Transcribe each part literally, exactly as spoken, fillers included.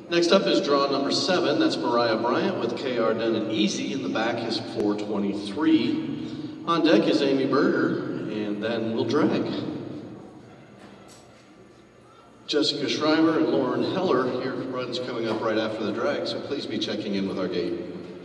Next up is draw number seven. That's Mariah Bryant with K R Done It Easy. In the back is four twenty-three. On deck is Amy Berger, and then we'll drag. Jessica Schreiber and Lauren Heller, your run's coming up right after the drag, so please be checking in with our gate.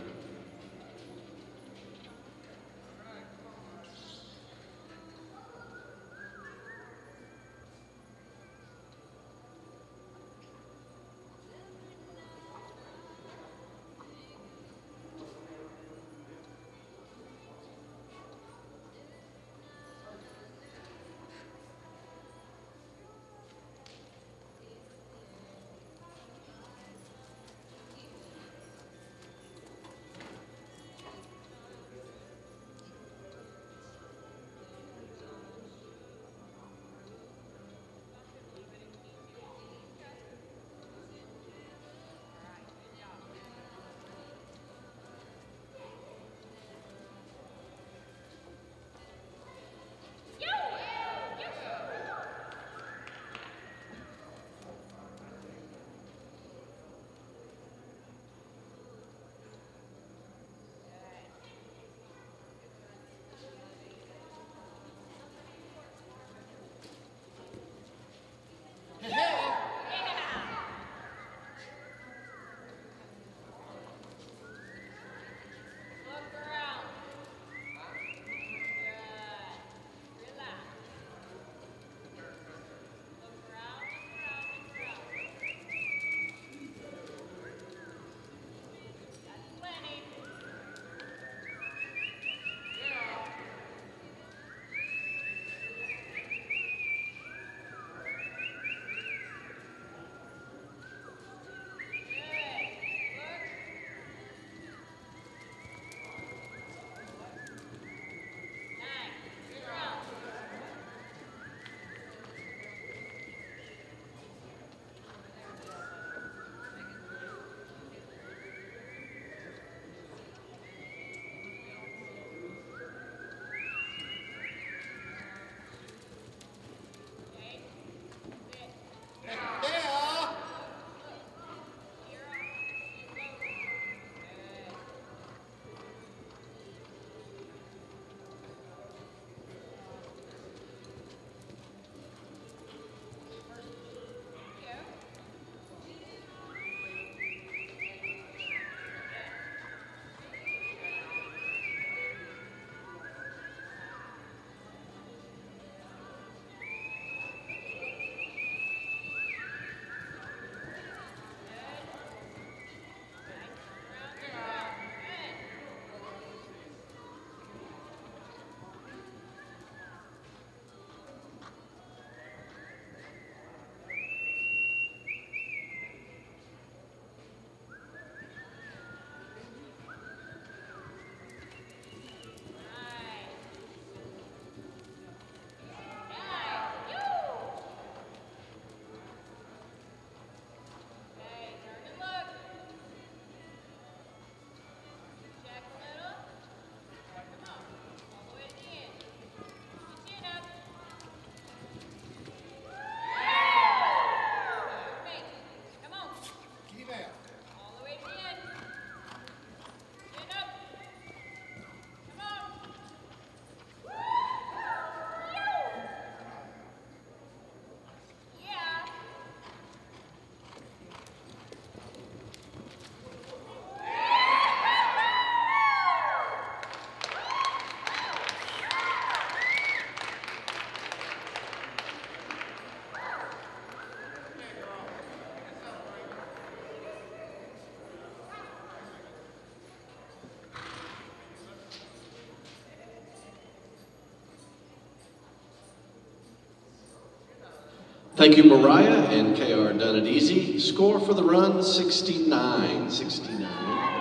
Thank you, Mariah and K R Done It Easy. Score for the run, sixty-nine. sixty-nine.